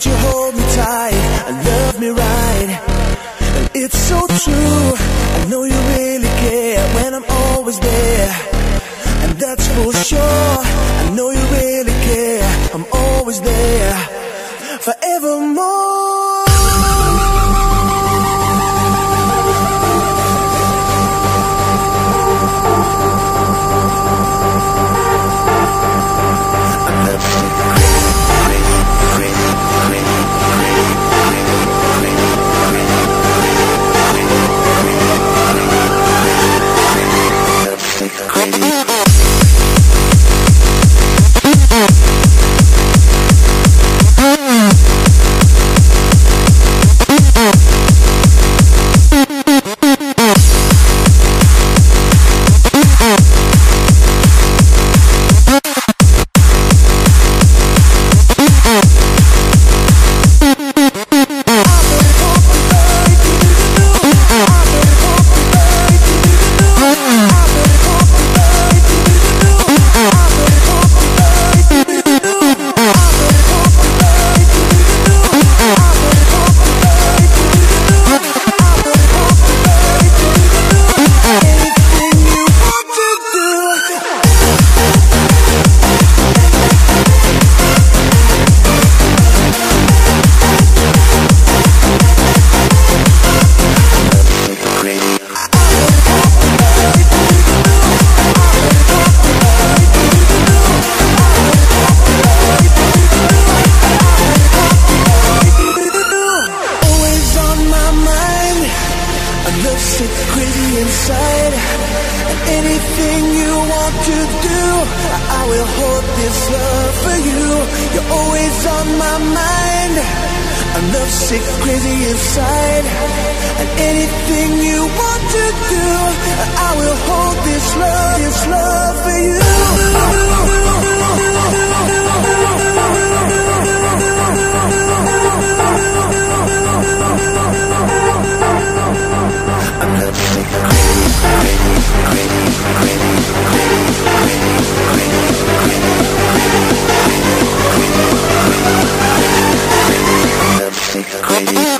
you hold me tight and love me right. And it's so true, I know you really care when I'm always there. And that's for sure, I know you really care, I'm always there, forevermore. Crazy inside, and anything you want to do, I will hold this love for you. You're always on my mind. I'm lovesick, crazy inside, and anything you want to do, I will hold this love for you. Crazy.